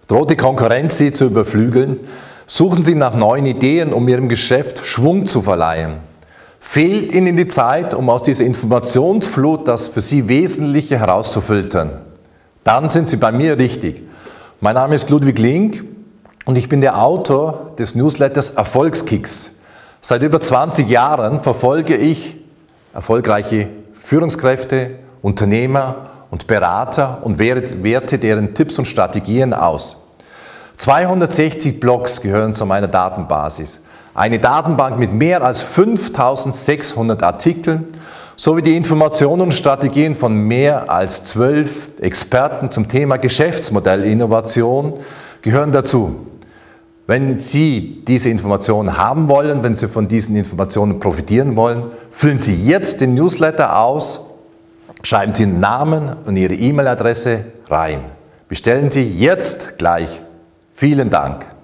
Droht die Konkurrenz Sie zu überflügeln? Suchen Sie nach neuen Ideen, um Ihrem Geschäft Schwung zu verleihen? Fehlt Ihnen die Zeit, um aus dieser Informationsflut das für Sie Wesentliche herauszufiltern? Dann sind Sie bei mir richtig. Mein Name ist Ludwig Link und ich bin der Autor des Newsletters Erfolgskicks. Seit über 20 Jahren verfolge ich erfolgreiche Führungskräfte, Unternehmer und Berater und werte deren Tipps und Strategien aus. 260 Blogs gehören zu meiner Datenbasis. Eine Datenbank mit mehr als 5600 Artikeln sowie die Informationen und Strategien von mehr als 12 Experten zum Thema Geschäftsmodellinnovation gehören dazu. Wenn Sie diese Informationen haben wollen, wenn Sie von diesen Informationen profitieren wollen, füllen Sie jetzt den Newsletter aus, schreiben Sie Ihren Namen und Ihre E-Mail-Adresse rein. Bestellen Sie jetzt gleich. Vielen Dank.